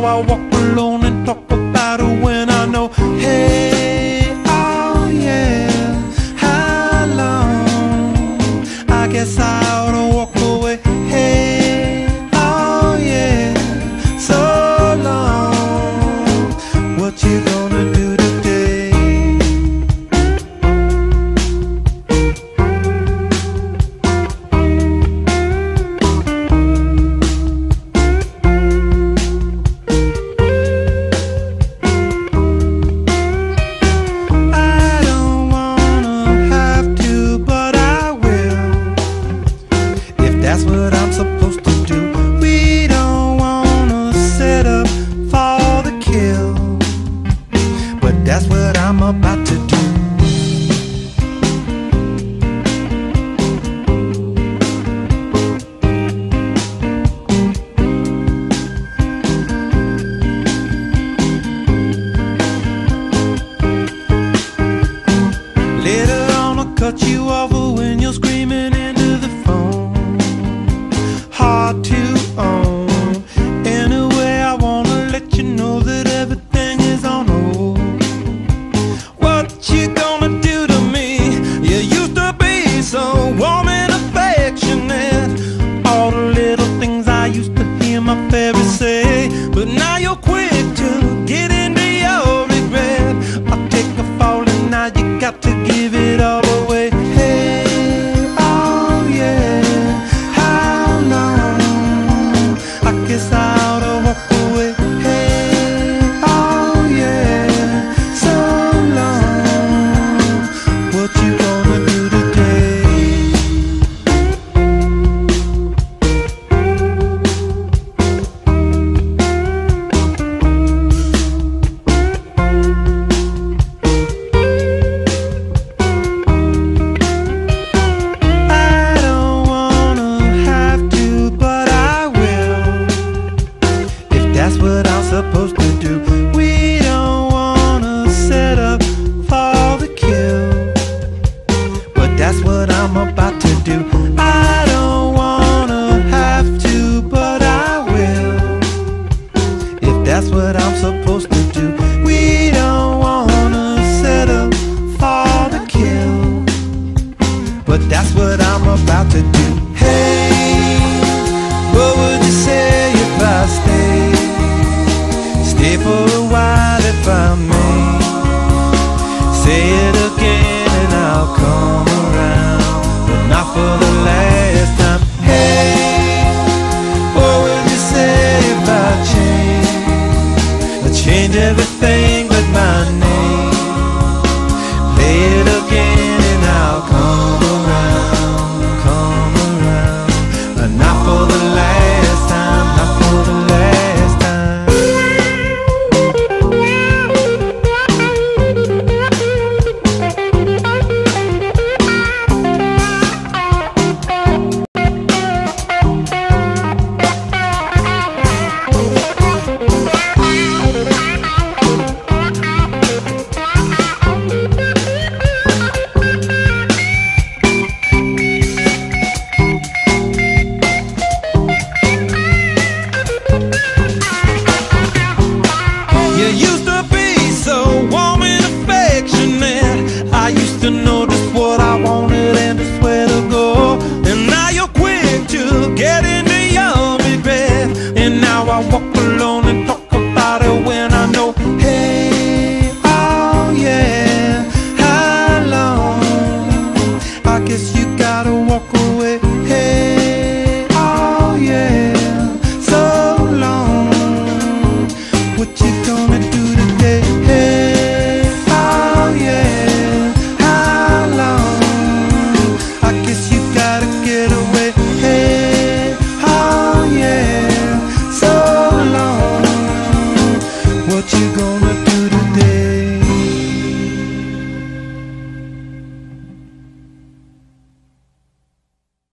I walk alone and talk about her when I know, hey, oh yeah, how long? I guess I ought to walk away. Hey, oh yeah, so long. What you gonna do today? That's what I'm supposed to do. We don't wanna set up for the kill, but that's what I'm about to do. Later on I'll cut you off when you're screaming into the phone. Hard to own. Anyway, I wanna let you know that everything is on hold. What you gonna do to me? You used to be so warm and affectionate. All the little things I used to hear my parents say, but now you're quick to get into your regret. I'll take a fall and now you got to give it all away. Hey, oh yeah, I guess I ought to walk away. Hey, oh yeah, so long. What you gonna do today? I don't wanna have to, but I will. That's what I'm supposed to do. We don't wanna set up for the kill, but that's what I'm about to do. I don't wanna have to, but I will. If that's what I'm supposed to do. We don't wanna set up for the kill, but that's what I'm about to do. Hey, what would you say if I stayed? Stay for a while if I may. Say it again and I'll come around, but not for the last time. Hey, what would you say if I change? I change everything